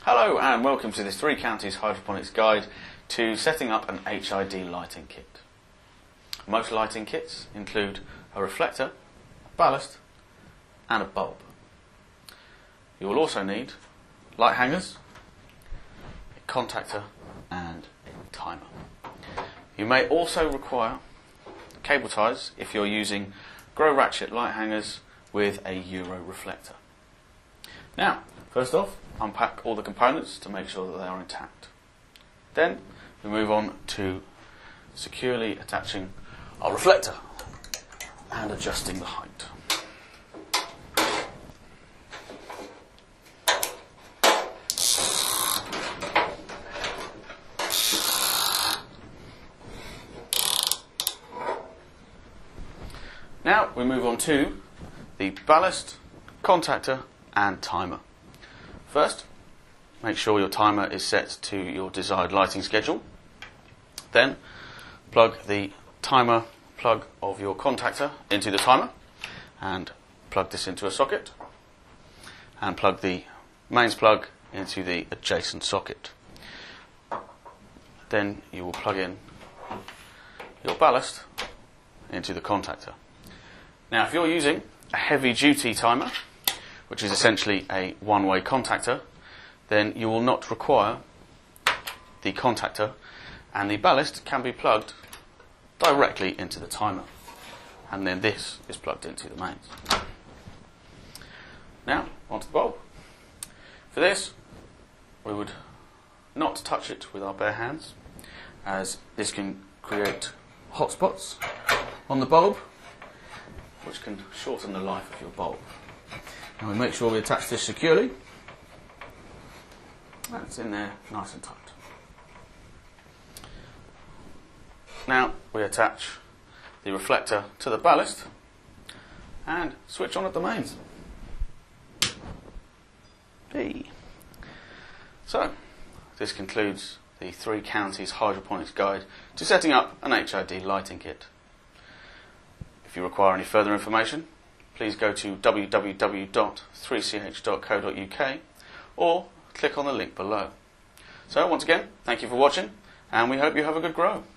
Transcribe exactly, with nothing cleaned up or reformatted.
Hello and welcome to this Three Counties Hydroponics Guide to setting up an H I D lighting kit. Most lighting kits include a reflector, a ballast and a bulb. You will also need light hangers, a contactor and a timer. You may also require cable ties if you're using grow ratchet light hangers with a Euro reflector. Now, first off, unpack all the components to make sure that they are intact. Then we move on to securely attaching our reflector and adjusting the height. Now we move on to the ballast, contactor and timer. First, make sure your timer is set to your desired lighting schedule. Then, plug the timer plug of your contactor into the timer and plug this into a socket. And plug the mains plug into the adjacent socket. Then you will plug in your ballast into the contactor. Now, if you're using a heavy-duty timer, which is essentially a one-way contactor, then you will not require the contactor, and the ballast can be plugged directly into the timer, and then this is plugged into the mains. Now onto the bulb. For this we would not touch it with our bare hands, as this can create hot spots on the bulb which can shorten the life of your bulb. And we make sure we attach this securely. That's in there nice and tight. Now we attach the reflector to the ballast and switch on at the mains. Hey. So, this concludes the Three Counties Hydroponics Guide to setting up an H I D lighting kit. If you require any further information, please go to w w w dot three c h dot co dot u k or click on the link below. So once again, thank you for watching and we hope you have a good grow.